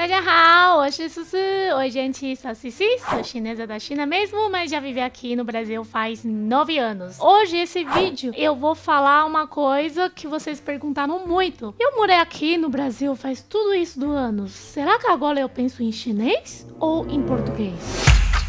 大家好，我是苏苏。Oi, gente, sou a Cici, sou chinesa da China mesmo, mas já vivi aqui no Brasil faz 9 anos. Hoje, esse vídeo, eu vou falar uma coisa que vocês perguntaram muito. Eu morei aqui no Brasil faz tudo isso do anos. Será que agora eu penso em chinês ou em português?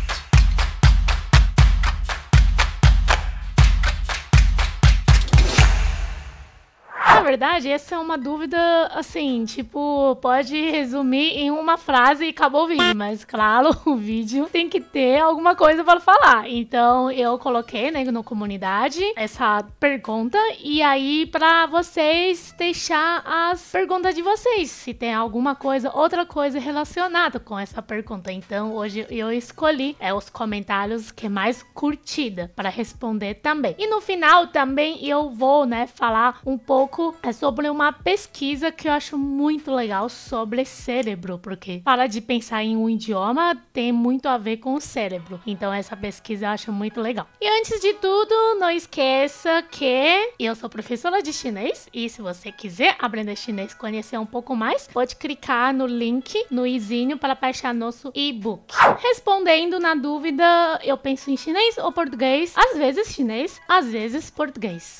Na verdade, essa é uma dúvida, assim, tipo, pode resumir em uma frase e acabou o vídeo, mas claro, o vídeo tem que ter alguma coisa para falar. Então, eu coloquei, né, na comunidade essa pergunta e aí para vocês deixar as perguntas de vocês, se tem alguma coisa, outra coisa relacionada com essa pergunta. Então, hoje eu escolhi os comentários que é mais curtida para responder também. E no final também eu vou, né, falar um pouco sobre uma pesquisa que eu acho muito legal sobre cérebro, porque para de pensar em um idioma tem muito a ver com o cérebro. Então essa pesquisa eu acho muito legal. E antes de tudo, não esqueça que eu sou professora de chinês e se você quiser aprender chinês, conhecer um pouco mais, pode clicar no link no izinho para baixar nosso e-book. Respondendo na dúvida, eu penso em chinês ou português? Às vezes chinês, às vezes português.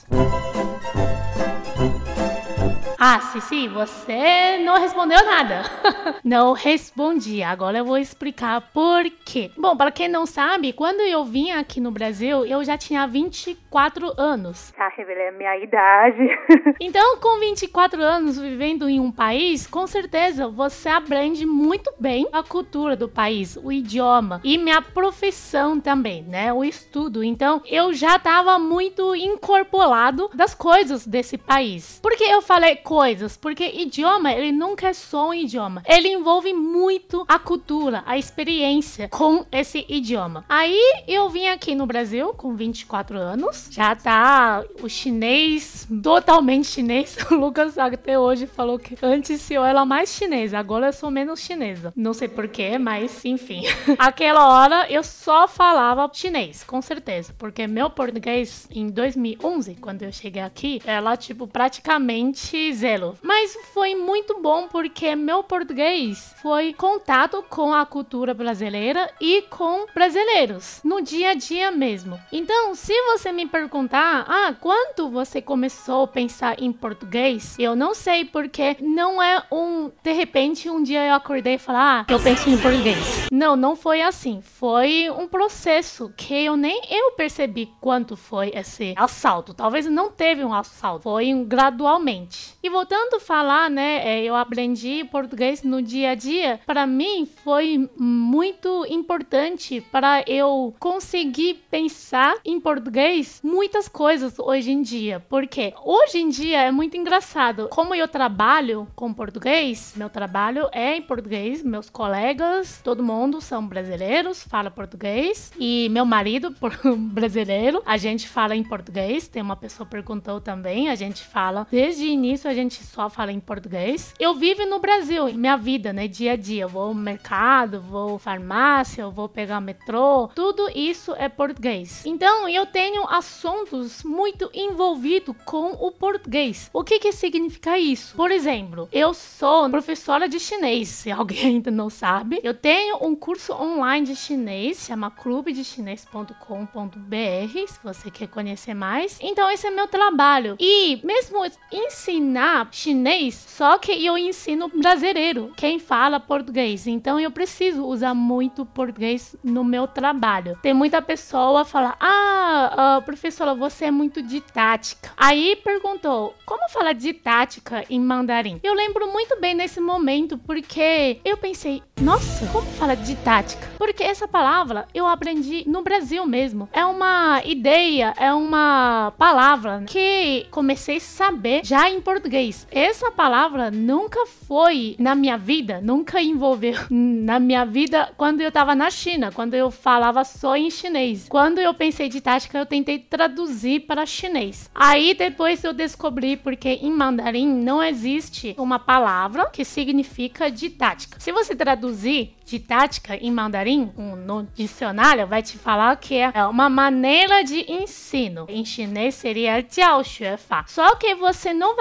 Ah, Cici, você não respondeu nada. Não respondi. Agora eu vou explicar por quê. Bom, para quem não sabe, quando eu vim aqui no Brasil, eu já tinha 24 anos. Já revelei a minha idade. Então, com 24 anos vivendo em um país, com certeza você aprende muito bem a cultura do país, o idioma e minha profissão também, né? O estudo. Então, eu já estava muito incorporado das coisas desse país. Por que eu falei coisas? Porque idioma, ele nunca é só um idioma. Ele envolve muito a cultura, a experiência com esse idioma. Aí, eu vim aqui no Brasil com 24 anos. Já tá o chinês, totalmente chinês. O Lucas até hoje falou que antes eu era mais chinesa, agora eu sou menos chinesa. Não sei porquê, mas enfim. Aquela hora eu só falava chinês, com certeza. Porque meu português em 2011, quando eu cheguei aqui, era tipo praticamente zero. Mas foi muito bom porque meu português foi contato com a cultura brasileira e com brasileiros, no dia a dia mesmo. Então, se você me perguntar, quando você começou a pensar em português? Eu não sei porque não é de repente um dia eu acordei e falar, eu penso em português. Não foi assim. Foi um processo que nem eu percebi quanto foi esse assalto. Talvez não teve um assalto, foi gradualmente. E voltando a falar, né, eu aprendi português no dia a dia. Para mim foi muito importante para eu conseguir pensar em português muitas coisas hoje em dia. Porque hoje em dia é muito engraçado. Como eu trabalho com português, meu trabalho é em português, meus colegas, todo mundo são brasileiros, fala português. E meu marido, brasileiro, a gente fala em português. Tem uma pessoa que perguntou também, a gente fala, desde o início a gente só fala em português. Eu vivo no Brasil, minha vida, né, dia a dia. Eu vou ao mercado, vou à farmácia, eu vou pegar metrô, tudo isso é português. Então, eu tenho assuntos muito envolvidos com o português. O que significa isso? Por exemplo, eu sou professora de chinês, se alguém ainda não sabe. Eu tenho um curso online de chinês, chama clubedechinês.com.br, se você quer conhecer mais. Então, esse é meu trabalho. E mesmo ensinar chinês, só que eu ensino brasileiro, quem fala português. Então, eu preciso usar muito português no meu trabalho. Tem muita pessoa que fala, professora, você é muito didática. Aí perguntou, como falar didática em mandarim? Eu lembro muito bem nesse momento, porque eu pensei, nossa, como falar didática? Porque essa palavra eu aprendi no Brasil mesmo. É uma ideia, é uma palavra que comecei a saber já em português. Essa palavra nunca foi na minha vida, nunca envolveu na minha vida quando eu tava na China, quando eu falava só em chinês. Quando eu pensei didática, eu tentei traduzir para chinês. Aí depois eu descobri porque em mandarim não existe uma palavra que significa didática. Se você traduzir didática em mandarim, no dicionário, vai te falar que é uma maneira de ensino. Em chinês seria 教学法. Só que você não vai usar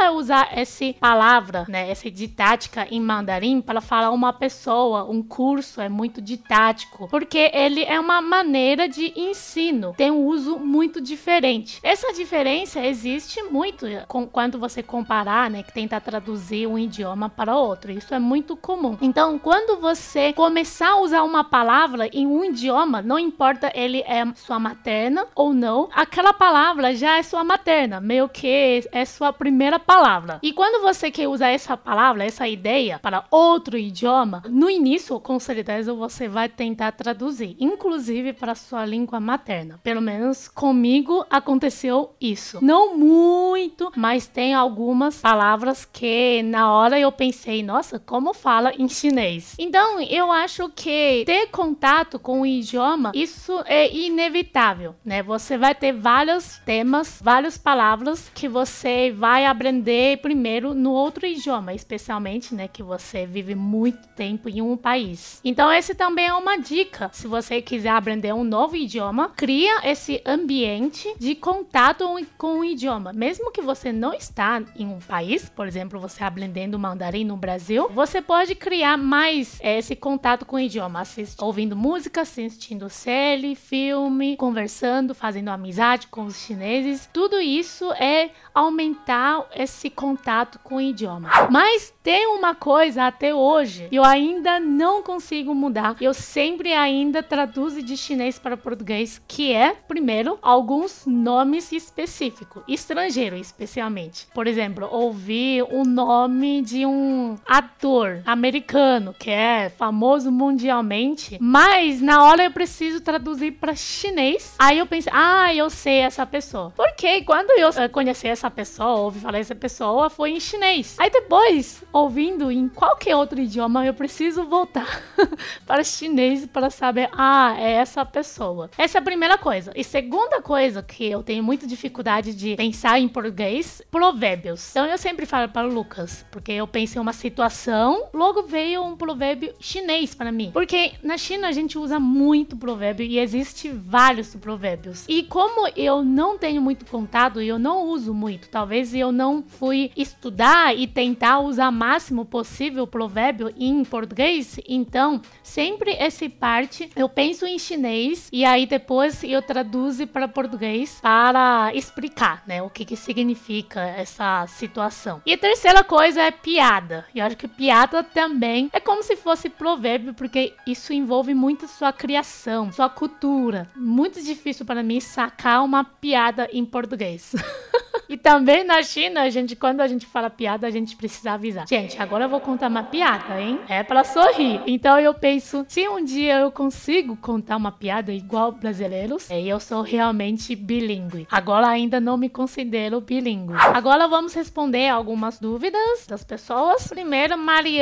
usar essa palavra, né, essa didática em mandarim para falar uma pessoa, um curso é muito didático, porque ele é uma maneira de ensino, tem um uso muito diferente. Essa diferença existe muito quando você comparar, né, que tenta traduzir um idioma para outro. Isso é muito comum. Então, quando você começar a usar uma palavra em um idioma, não importa ele é sua materna ou não, aquela palavra já é sua materna, meio que é sua primeira palavra. E quando você quer usar essa palavra, essa ideia para outro idioma, no início, com certeza, você vai tentar traduzir, inclusive para sua língua materna. Pelo menos comigo aconteceu isso. Não muito, mas tem algumas palavras que na hora eu pensei, nossa, como fala em chinês? Então, eu acho que ter contato com o idioma, isso é inevitável, né? Você vai ter vários temas, várias palavras que você vai aprender primeiro no outro idioma, especialmente, né, que você vive muito tempo em um país. Então, esse também é uma dica. Se você quiser aprender um novo idioma, cria esse ambiente de contato com o idioma. Mesmo que você não está em um país, por exemplo, você aprendendo mandarim no Brasil, você pode criar mais esse contato com o idioma, ouvindo música, assistindo série, filme, conversando, fazendo amizade com os chineses. Tudo isso é aumentar esse contato com o idioma. Mas tem uma coisa até hoje eu ainda não consigo mudar. Eu sempre ainda traduzo de chinês para português, que é, primeiro, alguns nomes específicos, estrangeiro especialmente. Por exemplo, ouvir o nome de um ator americano que é famoso mundialmente, mas na hora eu preciso traduzir para chinês. Aí eu pensei, eu sei essa pessoa. Porque quando eu conheci essa pessoa, ouvi falar essa pessoa, foi em chinês. Aí depois, ouvindo em qualquer outro idioma, eu preciso voltar para chinês para saber, é essa pessoa. Essa é a primeira coisa. E segunda coisa que eu tenho muita dificuldade de pensar em português, provérbios. Então eu sempre falo para o Lucas, porque eu penso em uma situação, logo veio um provérbio chinês para mim. Porque na China a gente usa muito provérbio e existe vários provérbios. E como eu não tenho muito contato e eu não uso muito, talvez eu não fui estudar e tentar usar o máximo possível provérbio em português, então sempre essa parte eu penso em chinês e aí depois eu traduzo para português para explicar, né, o que significa essa situação. E a terceira coisa é piada. Eu acho que piada também é como se fosse provérbio, porque isso envolve muito sua criação, sua cultura. Muito difícil para mim sacar uma piada em português. E também na China, quando a gente fala piada, a gente precisa avisar. Gente, agora eu vou contar uma piada, hein? É pra sorrir. Então eu penso, se um dia eu consigo contar uma piada igual brasileiros, eu sou realmente bilíngue. Agora ainda não me considero bilíngue. Agora vamos responder algumas dúvidas das pessoas. Primeiro,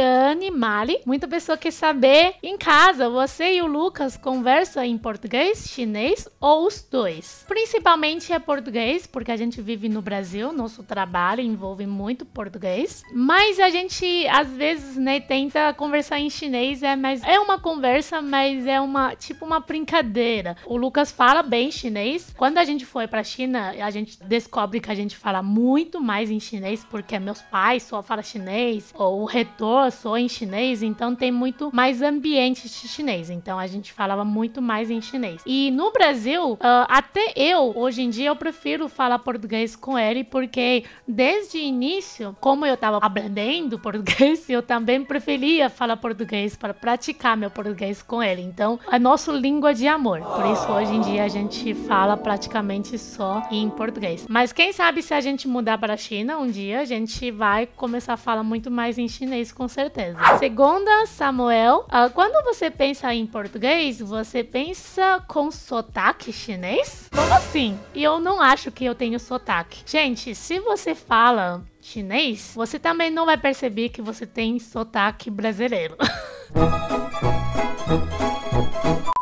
Mari. Muita pessoa quer saber, em casa, você e o Lucas conversam em português, chinês ou os dois? Principalmente é português, porque a gente vive no Brasil, nosso trabalho envolve muito português, mas a gente às vezes, né, tenta conversar em chinês, mas é uma conversa, mas é tipo uma brincadeira. O Lucas fala bem chinês. Quando a gente foi pra China, a gente descobre que a gente fala muito mais em chinês, porque meus pais só falam chinês, ou o reitor só em chinês, então tem muito mais ambiente de chinês, então a gente falava muito mais em chinês. E no Brasil, até hoje em dia, eu prefiro falar português com ele, porque desde o início, como eu tava aprendendo português, eu também preferia falar português para praticar meu português com ele. Então, é nossa língua de amor. Por isso, hoje em dia, a gente fala praticamente só em português. Mas quem sabe se a gente mudar para a China um dia, a gente vai começar a falar muito mais em chinês, com certeza. Segunda, Samuel. Quando você pensa em português, você pensa com sotaque chinês? Como assim? E eu não acho que eu tenho sotaque. Gente, se você fala chinês, você também não vai perceber que você tem sotaque brasileiro.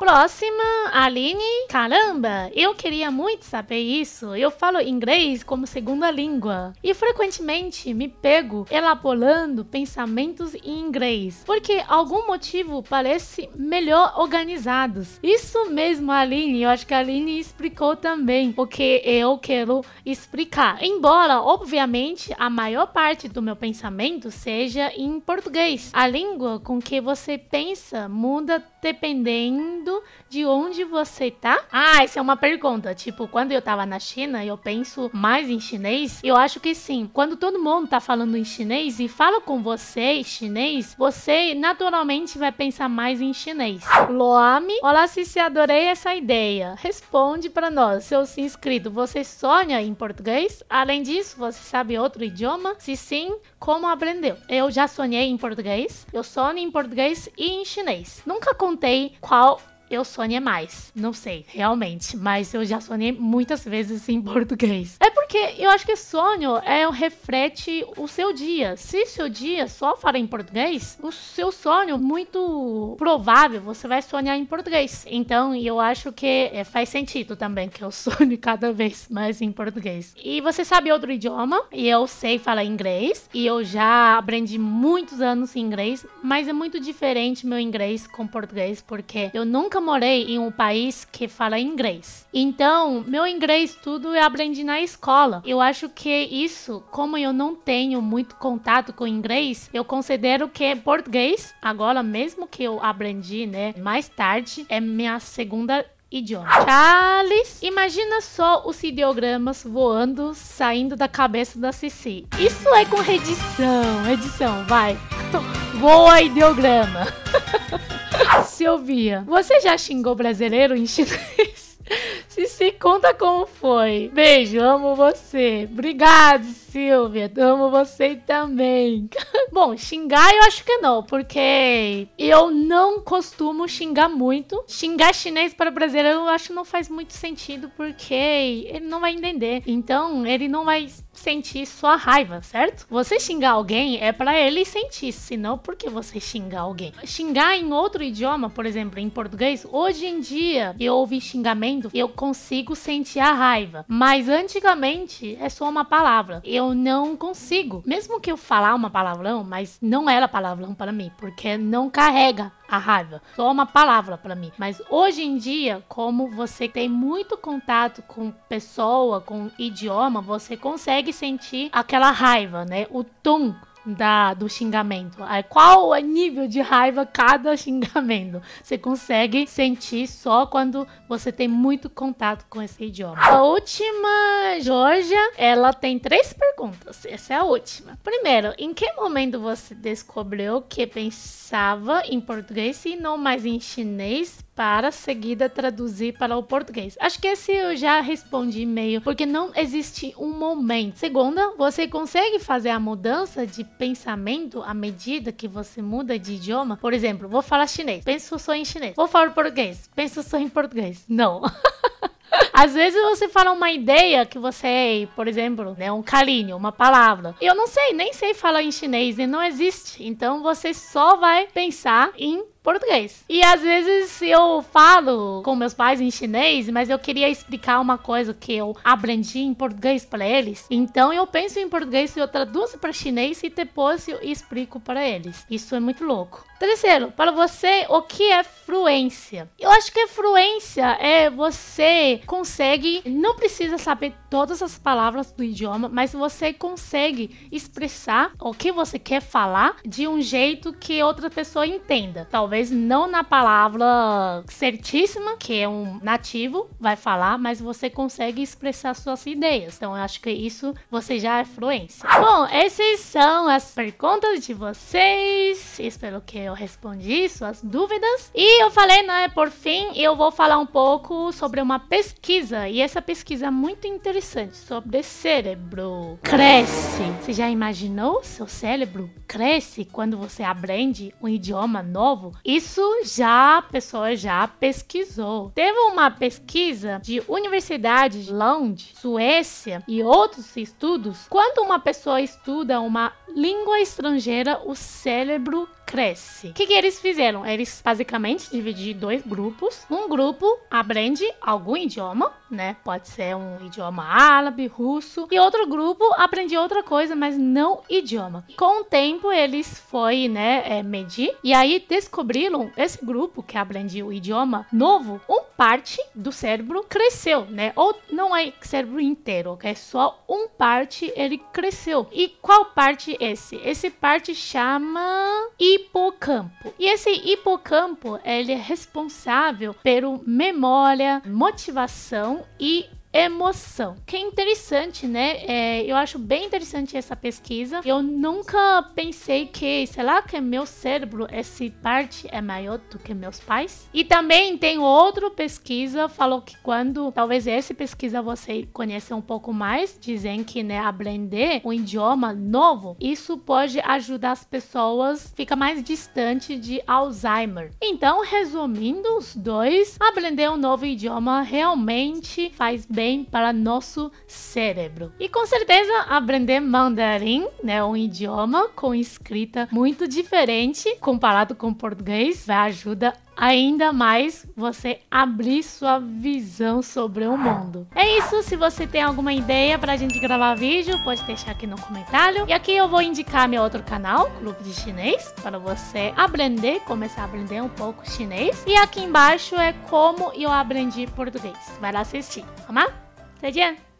Próxima, Aline. Caramba, eu queria muito saber isso. Eu falo inglês como segunda língua e frequentemente me pego elaborando pensamentos em inglês, porque algum motivo parece melhor organizados. Isso mesmo, Aline. Eu acho que a Aline explicou também o que eu quero explicar. Embora, obviamente, a maior parte do meu pensamento seja em português. A língua com que você pensa muda dependendo de onde você tá. Essa é uma pergunta. Tipo, quando eu tava na China, eu penso mais em chinês? Eu acho que sim. Quando todo mundo tá falando em chinês e fala com você em chinês, você naturalmente vai pensar mais em chinês. Loami, olá, Cici, adorei essa ideia. Responde pra nós, seu inscrito, você sonha em português? Além disso, você sabe outro idioma? Se sim, como aprendeu? Eu já sonhei em português, eu sonho em português e em chinês. Nunca contei qual eu sonhei mais, não sei, realmente, mas eu já sonhei muitas vezes em português. É porque eu acho que sonho reflete o seu dia. Se seu dia só fala em português, o seu sonho, muito provável, você vai sonhar em português. Então, eu acho que faz sentido também que eu sonhe cada vez mais em português. E você sabe outro idioma, e eu sei falar inglês, e eu já aprendi muitos anos em inglês, mas é muito diferente meu inglês com português, porque eu nunca morei em um país que fala inglês. Então, meu inglês tudo eu aprendi na escola. Eu acho que isso, como eu não tenho muito contato com inglês, eu considero que português, agora mesmo que eu aprendi, né, mais tarde, é minha segunda idioma. Charles, imagina só os ideogramas voando, saindo da cabeça da Cici. Isso é com edição, vai. Voa ideograma. Silvia, você já xingou brasileiro em chinês? Se conta como foi. Beijo, amo você. Obrigado, Silvia. Amo você também. Bom, xingar eu acho que não, porque eu não costumo xingar muito. Xingar chinês para brasileiro eu acho que não faz muito sentido, porque ele não vai entender. Então, ele não vai sentir sua raiva, certo? Você xingar alguém é para ele sentir, senão por que você xingar alguém? Xingar em outro idioma, por exemplo, em português, hoje em dia eu ouvi xingamento, eu consigo sentir a raiva, mas antigamente é só uma palavra, eu não consigo, mesmo que eu falar uma palavrão, mas não era palavrão para mim, porque não carrega a raiva, só uma palavra para mim. Mas hoje em dia, como você tem muito contato com pessoa, com idioma, você consegue sentir aquela raiva, né? O tom do xingamento. Qual é o nível de raiva cada xingamento? Você consegue sentir só quando você tem muito contato com esse idioma. A última, Georgia, ela tem 3 perguntas. Essa é a última. Primeiro, em que momento você descobriu que pensava em português e não mais em chinês para seguida traduzir para o português? Acho que esse eu já respondi meio, porque não existe um momento. Segunda, você consegue fazer a mudança de pensamento à medida que você muda de idioma? Por exemplo, vou falar chinês, penso só em chinês. Vou falar português, penso só em português. Não. Às vezes você fala uma ideia que você, por exemplo, né, um carinho, uma palavra. Eu não sei, nem sei falar em chinês e não existe. Então você só vai pensar em português. E às vezes eu falo com meus pais em chinês, mas eu queria explicar uma coisa que eu aprendi em português para eles. Então eu penso em português, eu traduzo para chinês e depois eu explico para eles. Isso é muito louco. Terceiro, para você, o que é fluência? Eu acho que fluência é você consegue, não precisa saber todas as palavras do idioma, mas você consegue expressar o que você quer falar de um jeito que outra pessoa entenda. Talvez não na palavra certíssima, que é um nativo vai falar, mas você consegue expressar suas ideias. Então eu acho que isso você já é fluência. Bom, essas são as perguntas de vocês. Espero que eu respondi suas dúvidas. E eu falei, né, por fim, eu vou falar um pouco sobre uma pesquisa. E essa pesquisa é muito interessante sobre cérebro. Cresce. Você já imaginou? Seu cérebro cresce quando você aprende um idioma novo? Isso a pessoa já pesquisou. Teve uma pesquisa de Universidade de Lund, Suécia e outros estudos. Quando uma pessoa estuda uma língua estrangeira, o cérebro cresce. O que eles fizeram? Eles basicamente dividiram em 2 grupos. Um grupo aprende algum idioma, né? Pode ser um idioma árabe, russo. E outro grupo aprende outra coisa, mas não idioma. Com o tempo, eles foi, né, medir. E aí descobriram esse grupo que aprende o idioma novo, parte do cérebro cresceu, né? Ou não é cérebro inteiro, ok? Só parte ele cresceu. E qual parte é esse? Esse parte chama hipocampo. E esse hipocampo, ele é responsável pela memória, motivação e emoção. Que é interessante, né? Eu acho bem interessante essa pesquisa. Eu nunca pensei que, sei lá, que meu cérebro, essa parte é maior do que meus pais. E também tem outra pesquisa, falou que quando, talvez essa pesquisa você conheça um pouco mais, dizem que, né, aprender um idioma novo, isso pode ajudar as pessoas a ficar mais distante de Alzheimer. Então, resumindo os dois, aprender um novo idioma realmente faz bem para nosso cérebro. E com certeza aprender mandarim, né, um idioma com escrita muito diferente comparado com português, vai ajudar ainda mais você abrir sua visão sobre o mundo. É isso, se você tem alguma ideia pra gente gravar vídeo, pode deixar aqui no comentário. E aqui eu vou indicar meu outro canal, Clube de Chinês, para você aprender, começar a aprender um pouco chinês. E aqui embaixo é como eu aprendi português. Vai lá assistir, tá bom? 再见。